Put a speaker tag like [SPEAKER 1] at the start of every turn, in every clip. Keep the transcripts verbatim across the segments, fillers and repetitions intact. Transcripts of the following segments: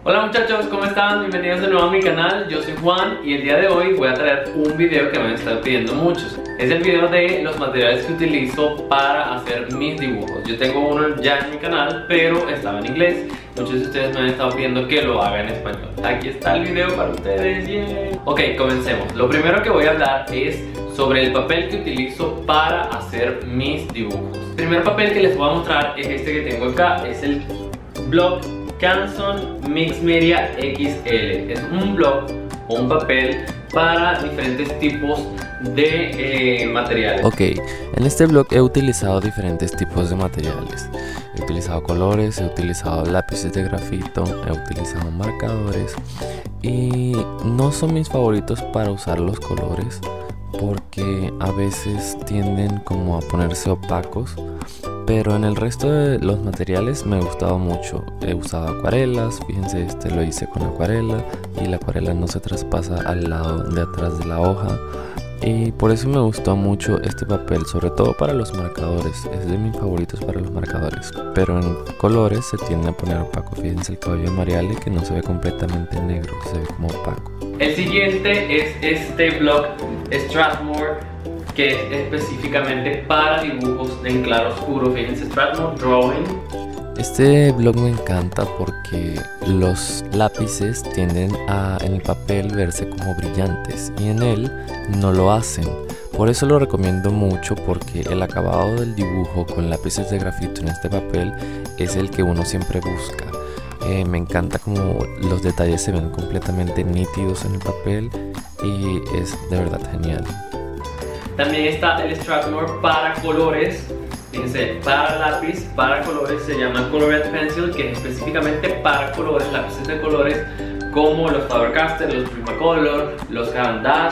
[SPEAKER 1] Hola muchachos, ¿cómo están? Bienvenidos de nuevo a mi canal, yo soy Juan y el día de hoy voy a traer un video que me han estado pidiendo muchos. Es el video de los materiales que utilizo para hacer mis dibujos. Yo tengo uno ya en mi canal, pero estaba en inglés. Muchos de ustedes me han estado pidiendo que lo haga en español. Aquí está el video para ustedes, yeah. Ok, comencemos. Lo primero que voy a hablar es sobre el papel que utilizo para hacer mis dibujos. El primer papel que les voy a mostrar es este que tengo acá, es el Block Canson Mix Media X L. Es un block o un papel para diferentes tipos de eh, materiales.
[SPEAKER 2] Ok, en este block he utilizado diferentes tipos de materiales. He utilizado colores, he utilizado lápices de grafito, he utilizado marcadores. Y no son mis favoritos para usar los colores porque a veces tienden como a ponerse opacos. Pero en el resto de los materiales me ha gustado mucho. He usado acuarelas, fíjense, este lo hice con acuarela y la acuarela no se traspasa al lado de atrás de la hoja. Y por eso me gustó mucho este papel, sobre todo para los marcadores. Es de mis favoritos para los marcadores. Pero en colores se tiende a poner opaco. Fíjense el cabello de Mariale que no se ve completamente negro, se ve como opaco.
[SPEAKER 1] El siguiente es este block Strathmore, que es específicamente para dibujos en claro oscuro. Fíjense, Strathmore Drawing.
[SPEAKER 2] Este blog me encanta porque los lápices tienden a en el papel verse como brillantes y en él no lo hacen. Por eso lo recomiendo mucho, porque el acabado del dibujo con lápices de grafito en este papel es el que uno siempre busca. Eh, me encanta como los detalles se ven completamente nítidos en el papel y es de verdad genial.
[SPEAKER 1] También está el Strathmore para colores. Fíjense, para lápiz, para colores, se llama Colored Pencil, que es específicamente para colores, lápices de colores como los Faber-Castell, los Prismacolor, los Caran d'Ache.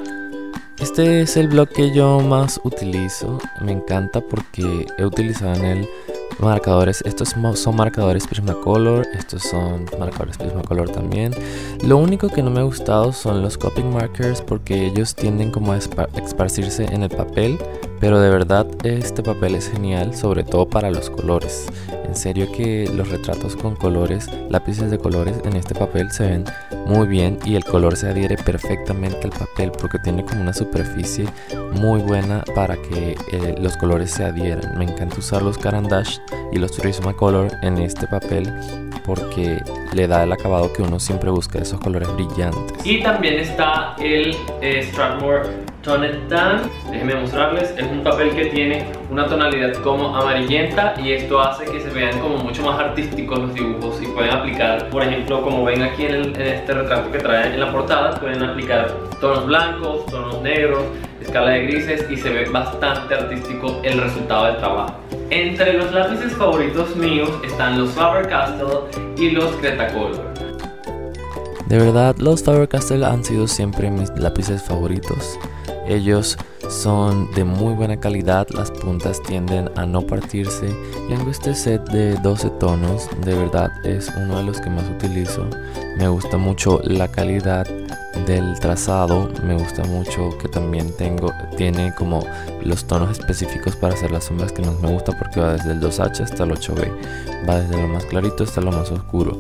[SPEAKER 2] Este es el block que yo más utilizo. Me encanta porque he utilizado en él marcadores. Estos son marcadores Prismacolor, estos son marcadores Prismacolor también. Lo único que no me ha gustado son los copying markers, porque ellos tienden como a esparcirse en el papel. Pero de verdad este papel es genial, sobre todo para los colores. En serio que los retratos con colores, lápices de colores en este papel se ven muy bien y el color se adhiere perfectamente al papel porque tiene como una superficie muy buena para que eh, los colores se adhieran. Me encanta usar los Caran d'Ache y los Prismacolor en este papel porque le da el acabado que uno siempre busca, esos colores brillantes.
[SPEAKER 1] Y también está el eh, Strathmore Toned Tan. Déjenme mostrarles, es un papel que tiene una tonalidad como amarillenta y esto hace que se vean como mucho más artísticos los dibujos y pueden aplicar, por ejemplo, como ven aquí en, el, en este retrato que trae en la portada, pueden aplicar tonos blancos, tonos negros, escala de grises y se ve bastante artístico el resultado del trabajo. Entre los lápices favoritos míos están los Faber-Castell y los Cretacolor.
[SPEAKER 2] De verdad, los Faber-Castell han sido siempre mis lápices favoritos. Ellos son de muy buena calidad, las puntas tienden a no partirse. Tengo este set de doce tonos, de verdad es uno de los que más utilizo. Me gusta mucho la calidad del trazado, me gusta mucho que también tengo, tiene como los tonos específicos para hacer las sombras, que más me gusta porque va desde el dos H hasta el ocho B, va desde lo más clarito hasta lo más oscuro.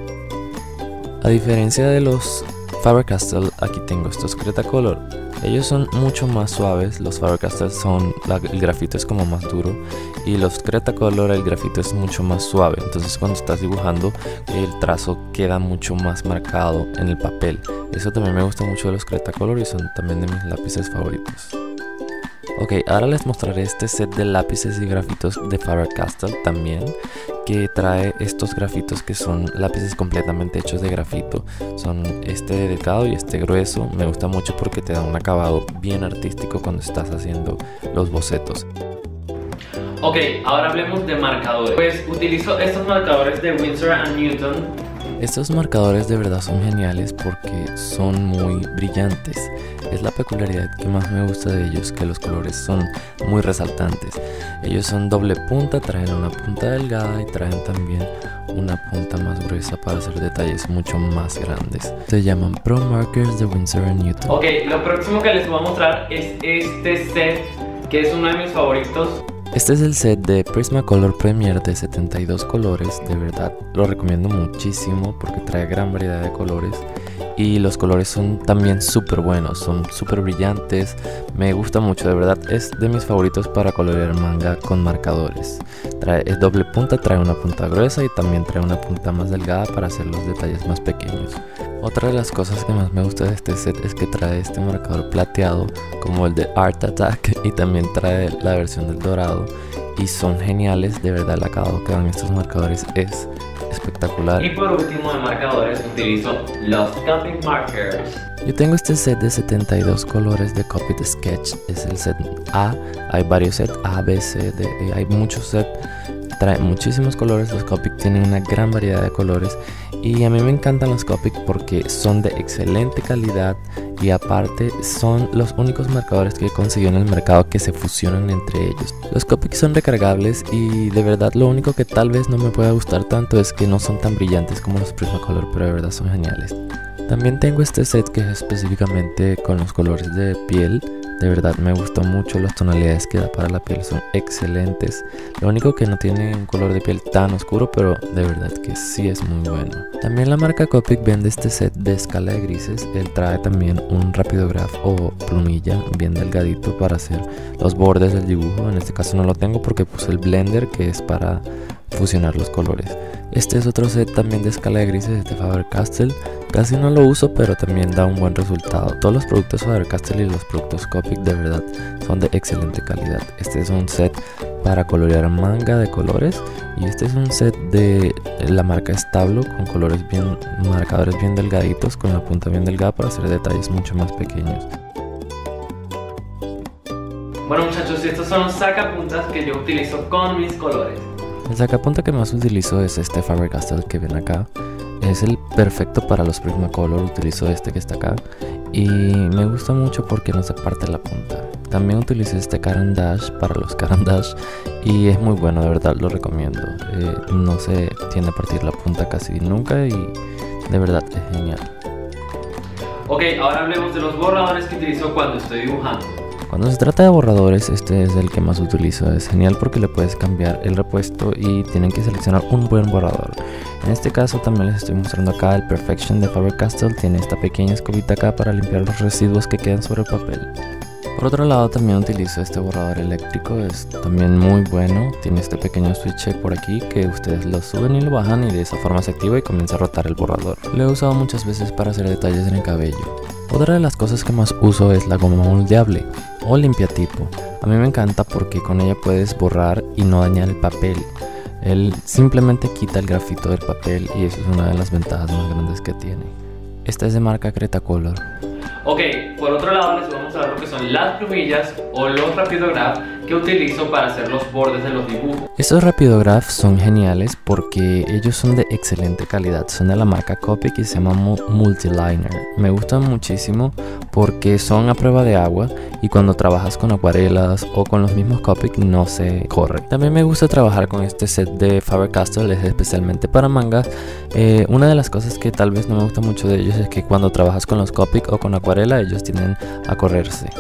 [SPEAKER 2] A diferencia de los Faber-Castell, aquí tengo estos Cretacolor. Ellos son mucho más suaves, los Faber-Castell son, la, el grafito es como más duro y los Cretacolor el grafito es mucho más suave, entonces cuando estás dibujando el trazo queda mucho más marcado en el papel. Eso también me gusta mucho de los Cretacolor y son también de mis lápices favoritos. Ok, ahora les mostraré este set de lápices y grafitos de Faber-Castell también, que trae estos grafitos que son lápices completamente hechos de grafito. Son este delgado y este grueso. Me gusta mucho porque te da un acabado bien artístico cuando estás haciendo los bocetos.
[SPEAKER 1] Ok, ahora hablemos de marcadores. Pues utilizo estos marcadores de Winsor and Newton.
[SPEAKER 2] Estos marcadores de verdad son geniales porque son muy brillantes. Es la peculiaridad que más me gusta de ellos, que los colores son muy resaltantes. Ellos son doble punta, traen una punta delgada y traen también una punta más gruesa para hacer detalles mucho más grandes. Se llaman Pro Markers de Winsor and Newton.
[SPEAKER 1] Ok, lo próximo que les voy a mostrar es este set, que es uno de mis favoritos.
[SPEAKER 2] Este es el set de Prismacolor Premier de setenta y dos colores, de verdad lo recomiendo muchísimo porque trae gran variedad de colores y los colores son también súper buenos, son súper brillantes, me gusta mucho, de verdad es de mis favoritos para colorear manga con marcadores. Trae, es doble punta, trae una punta gruesa y también trae una punta más delgada para hacer los detalles más pequeños. Otra de las cosas que más me gusta de este set es que trae este marcador plateado como el de Art Attack y también trae la versión del dorado y son geniales, de verdad el acabado que dan estos marcadores es espectacular.
[SPEAKER 1] Y por último de marcadores utilizo los Copic Markers.
[SPEAKER 2] Yo tengo este set de setenta y dos colores de Copic Sketch, es el set A, hay varios sets A, B, C, D, E, hay muchos sets, trae muchísimos colores, los Copic tienen una gran variedad de colores y a mí me encantan los Copic porque son de excelente calidad y aparte son los únicos marcadores que he conseguido en el mercado que se fusionan entre ellos. Los Copic son recargables y de verdad lo único que tal vez no me pueda gustar tanto es que no son tan brillantes como los Prismacolor, pero de verdad son geniales. También tengo este set que es específicamente con los colores de piel. De verdad me gustó mucho, las tonalidades que da para la piel son excelentes. Lo único que no tiene un color de piel tan oscuro, pero de verdad que sí es muy bueno. También la marca Copic vende este set de escala de grises. Él trae también un rapidograph o plumilla bien delgadito para hacer los bordes del dibujo. En este caso no lo tengo porque puse el blender que es para fusionar los colores. Este es otro set también de escala de grises de Faber-Castell. Casi no lo uso, pero también da un buen resultado. Todos los productos Faber-Castell y los productos Copic de verdad son de excelente calidad. Este es un set para colorear manga de colores y este es un set de la marca Stablo con colores bien, marcadores bien delgaditos con la punta bien delgada para hacer detalles mucho más pequeños.
[SPEAKER 1] Bueno muchachos, estos son los sacapuntas que yo utilizo con mis colores.
[SPEAKER 2] El sacapunta que más utilizo es este Faber-Castell que ven acá. Es el perfecto para los Prismacolor, utilizo este que está acá y me gusta mucho porque no se parte la punta. También utilizo este Caran d'Ache para los Caran d'Ache y es muy bueno, de verdad lo recomiendo. Eh, no se tiende a partir la punta casi nunca y de verdad es genial.
[SPEAKER 1] Ok, ahora hablemos de los borradores que utilizo cuando estoy dibujando.
[SPEAKER 2] Cuando se trata de borradores, este es el que más utilizo. Es genial porque le puedes cambiar el repuesto y tienen que seleccionar un buen borrador. En este caso también les estoy mostrando acá el Perfection de Faber-Castell. Tiene esta pequeña escobita acá para limpiar los residuos que quedan sobre el papel. Por otro lado también utilizo este borrador eléctrico, es también muy bueno. Tiene este pequeño switch por aquí que ustedes lo suben y lo bajan y de esa forma se activa y comienza a rotar el borrador. Lo he usado muchas veces para hacer detalles en el cabello. Otra de las cosas que más uso es la goma moldeable o limpiatipo. A mí me encanta porque con ella puedes borrar y no dañar el papel. Él simplemente quita el grafito del papel y eso es una de las ventajas más grandes que tiene. Esta es de marca Cretacolor.
[SPEAKER 1] Ok, por otro lado les vamos a ver lo que son las plumillas o los rapidograph que utilizo para hacer los bordes de los dibujos.
[SPEAKER 2] Estos rapidograph son geniales porque ellos son de excelente calidad, son de la marca Copic y se llaman Multiliner. Me gustan muchísimo porque son a prueba de agua y cuando trabajas con acuarelas o con los mismos Copic no se corre. También me gusta trabajar con este set de Faber-Castell, es especialmente para mangas. Eh, una de las cosas que tal vez no me gusta mucho de ellos es que cuando trabajas con los Copic o con acuarela ellos tienden a correrse.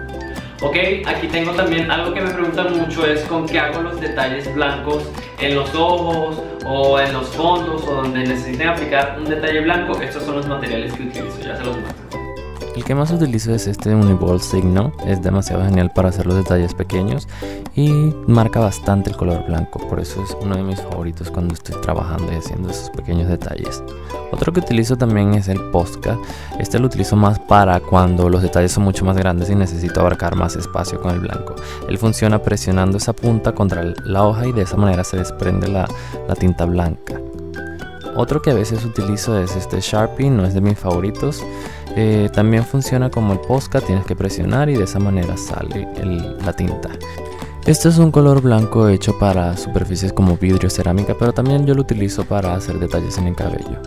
[SPEAKER 1] Ok, aquí tengo también algo que me preguntan mucho, es con qué hago los detalles blancos en los ojos o en los fondos o donde necesiten aplicar un detalle blanco. Estos son los materiales que utilizo, ya se los muestro.
[SPEAKER 2] El que más utilizo es este Uniball Signo, es demasiado genial para hacer los detalles pequeños y marca bastante el color blanco, por eso es uno de mis favoritos cuando estoy trabajando y haciendo esos pequeños detalles. Otro que utilizo también es el Posca, este lo utilizo más para cuando los detalles son mucho más grandes y necesito abarcar más espacio con el blanco. Él funciona presionando esa punta contra la hoja y de esa manera se desprende la, la tinta blanca. Otro que a veces utilizo es este Sharpie, no es de mis favoritos. Eh, también funciona como el Posca, tienes que presionar y de esa manera sale el, la tinta. Este es un color blanco hecho para superficies como vidrio, cerámica, pero también yo lo utilizo para hacer detalles en el cabello.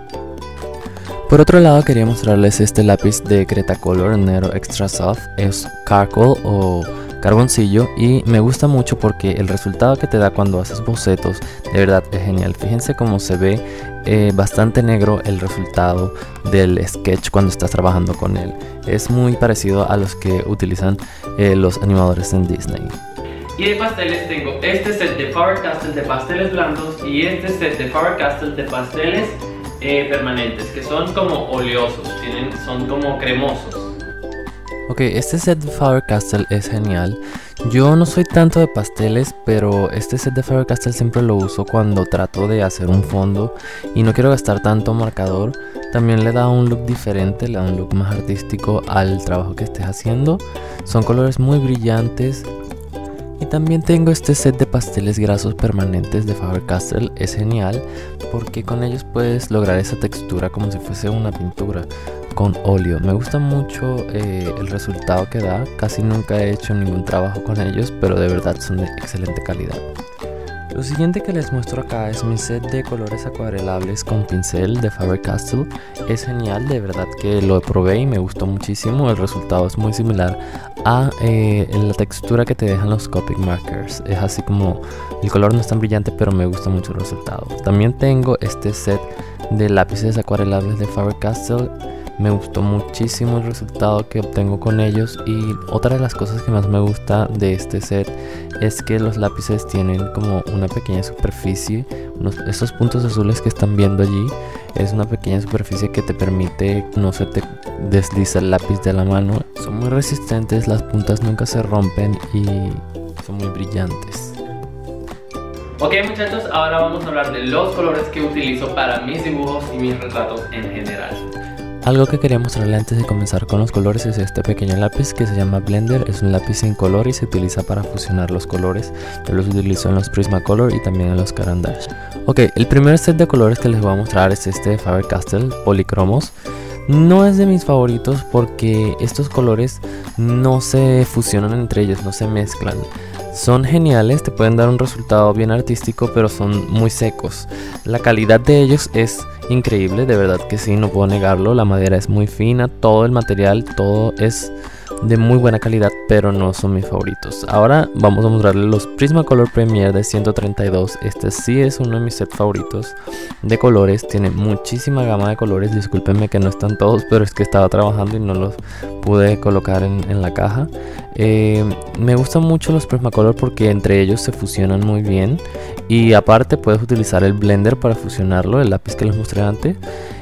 [SPEAKER 2] Por otro lado quería mostrarles este lápiz de Cretacolor Nero Extra Soft, es charcoal o carboncillo y me gusta mucho porque el resultado que te da cuando haces bocetos de verdad es genial. Fíjense cómo se ve eh, bastante negro el resultado del sketch cuando estás trabajando con él. Es muy parecido a los que utilizan eh, los animadores en Disney.
[SPEAKER 1] Y de pasteles tengo este set de Faber-Castell de pasteles blandos y este set de Faber-Castell de pasteles eh, permanentes, que son como oleosos, tienen, son como cremosos.
[SPEAKER 2] Ok, este set de Faber-Castell es genial. Yo no soy tanto de pasteles, pero este set de Faber-Castell siempre lo uso cuando trato de hacer un fondo y no quiero gastar tanto marcador. También le da un look diferente, le da un look más artístico al trabajo que estés haciendo. Son colores muy brillantes. Y también tengo este set de pasteles grasos permanentes de Faber-Castell. Es genial porque con ellos puedes lograr esa textura como si fuese una pintura con óleo. Me gusta mucho eh, el resultado que da. Casi nunca he hecho ningún trabajo con ellos, pero de verdad son de excelente calidad. Lo siguiente que les muestro acá es mi set de colores acuarelables con pincel de Faber-Castell. Es genial, de verdad que lo probé y me gustó muchísimo. El resultado es muy similar a eh, la textura que te dejan los Copic markers. Es así como el color no es tan brillante, pero me gusta mucho el resultado. También tengo este set de lápices acuarelables de Faber-Castell. Me gustó muchísimo el resultado que obtengo con ellos, y otra de las cosas que más me gusta de este set es que los lápices tienen como una pequeña superficie. Unos, esos puntos azules que están viendo allí es una pequeña superficie que te permite no se te desliza el lápiz de la mano. Son muy resistentes, las puntas nunca se rompen y son muy brillantes.
[SPEAKER 1] Ok muchachos, ahora vamos a hablar de los colores que utilizo para mis dibujos y mis retratos en general.
[SPEAKER 2] Algo que quería mostrarle antes de comenzar con los colores es este pequeño lápiz que se llama Blender. Es un lápiz sin color y se utiliza para fusionar los colores. Yo los utilizo en los Prismacolor y también en los Caran d'Ache. Ok, el primer set de colores que les voy a mostrar es este de Faber-Castell, Policromos. No es de mis favoritos porque estos colores no se fusionan entre ellos, no se mezclan. Son geniales, te pueden dar un resultado bien artístico, pero son muy secos. La calidad de ellos es increíble, de verdad que sí, no puedo negarlo. La madera es muy fina, todo el material, todo es de muy buena calidad, pero no son mis favoritos. Ahora vamos a mostrarles los Prismacolor Premier de ciento treinta y dos. Este sí es uno de mis sets favoritos de colores. Tiene muchísima gama de colores. Discúlpenme que no están todos, pero es que estaba trabajando y no los pude colocar en, en la caja. Eh, me gustan mucho los Prismacolor porque entre ellos se fusionan muy bien, y aparte puedes utilizar el Blender para fusionarlo, el lápiz que les mostré antes.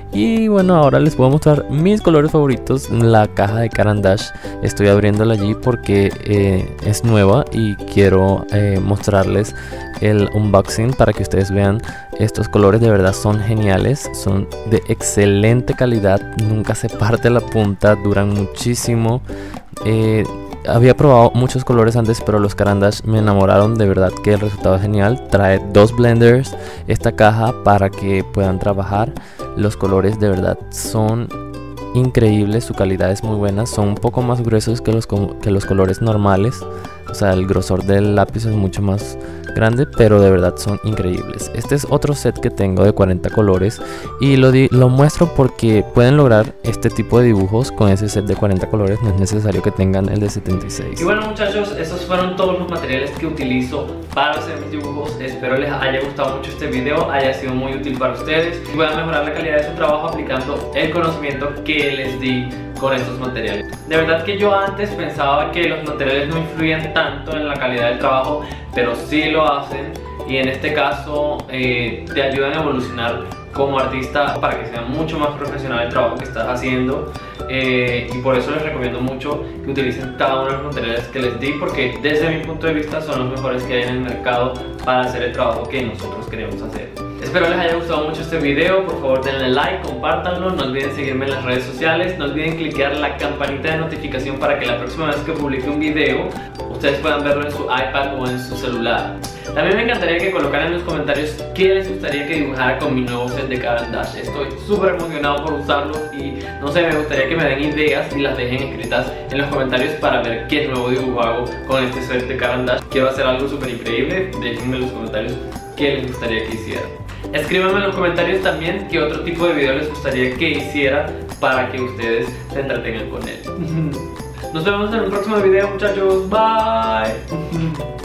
[SPEAKER 2] Y bueno, ahora les voy a mostrar mis colores favoritos. La caja de Caran d'Ache estoy abriéndola allí porque eh, es nueva y quiero eh, mostrarles el unboxing para que ustedes vean estos colores. De verdad son geniales, son de excelente calidad, nunca se parte la punta, duran muchísimo. eh, Había probado muchos colores antes, pero los Caran d'Ache me enamoraron, de verdad que el resultado es genial. Trae dos blenders esta caja para que puedan trabajar. Los colores de verdad son increíbles, su calidad es muy buena. Son un poco más gruesos que los, que los colores normales, o sea, el grosor del lápiz es mucho más grande, pero de verdad son increíbles. Este es otro set que tengo de cuarenta colores y lo, di lo muestro porque pueden lograr este tipo de dibujos con ese set de cuarenta colores. No es necesario que tengan el de setenta y seis.
[SPEAKER 1] Y bueno muchachos, esos fueron todos los materiales que utilizo para hacer mis dibujos. Espero les haya gustado mucho este video, haya sido muy útil para ustedes y puedan mejorar la calidad de su trabajo aplicando el conocimiento que les di con estos materiales. De verdad que yo antes pensaba que los materiales no influían tanto en la calidad del trabajo, pero sí lo hacen, y en este caso eh, te ayudan a evolucionar como artista para que sea mucho más profesional el trabajo que estás haciendo. Eh, y por eso les recomiendo mucho que utilicen cada uno de los materiales que les di, porque desde mi punto de vista son los mejores que hay en el mercado para hacer el trabajo que nosotros queremos hacer. Espero les haya gustado mucho este video. Por favor denle like, compártanlo, no olviden seguirme en las redes sociales, no olviden cliquear la campanita de notificación para que la próxima vez que publique un video ustedes puedan verlo en su iPad o en su celular. También me encantaría que colocaran en los comentarios qué les gustaría que dibujara con mi nuevo set de Caran d'Ache. Estoy súper emocionado por usarlo y no sé, me gustaría que me den ideas y las dejen escritas en los comentarios para ver qué nuevo dibujo hago con este set de Caran d'Ache. Quiero hacer algo súper increíble, déjenme en los comentarios qué les gustaría que hiciera. Escríbanme en los comentarios también qué otro tipo de video les gustaría que hiciera para que ustedes se entretengan con él. Nos vemos en un próximo video muchachos, bye.